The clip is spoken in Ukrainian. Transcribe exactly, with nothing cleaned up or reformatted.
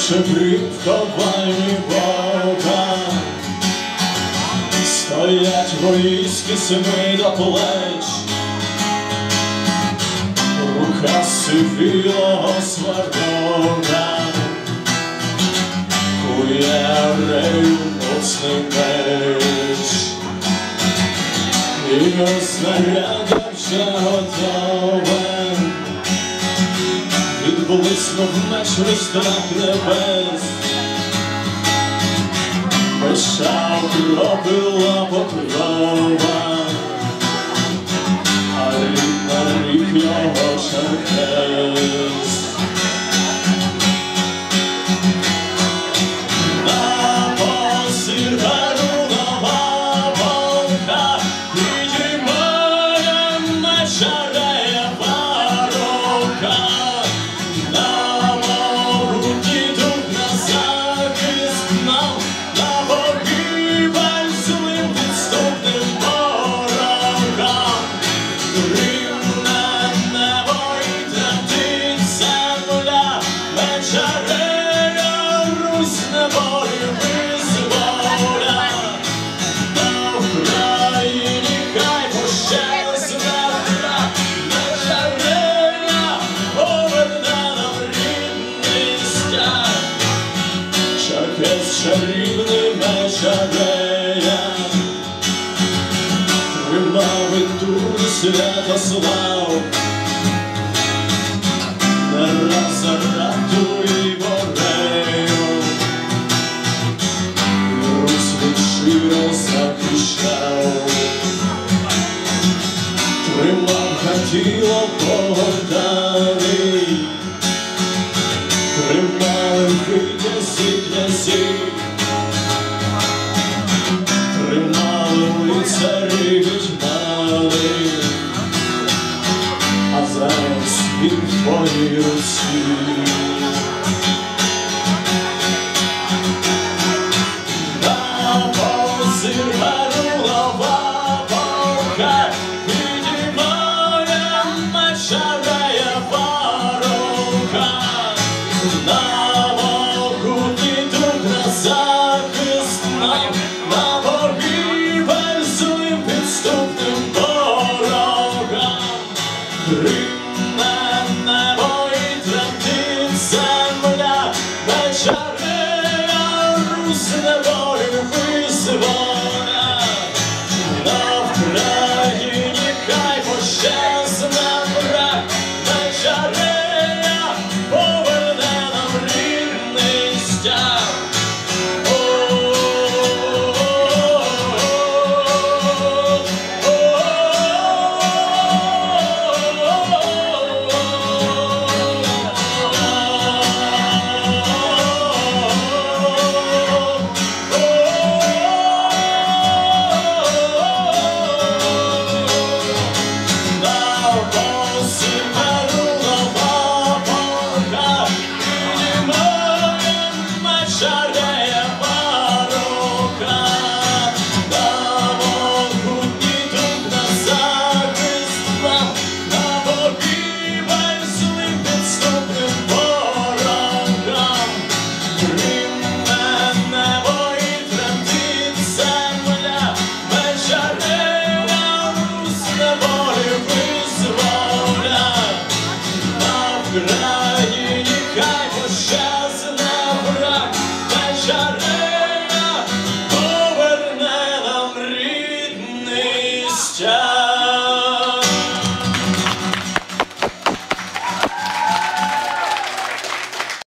наче приховані Бога, стоять воїнські семи до плеч, рука сивілого сварога, кує арею моцний меч, і знаряддя вже готове. Відблиснув меч в страх небес, меша окропила покрова, а рік на рік його черкес. На посір гарунова вовка підіймає меча рева рука. Чарівний меч Арея тримав і тут Святослав, не раз зарату і Борею, Русь від щиро захищав, тримав Гатило Богданий, тримали витязі князі, тримали лицарі відьмали, а зараз він в твоїй руці.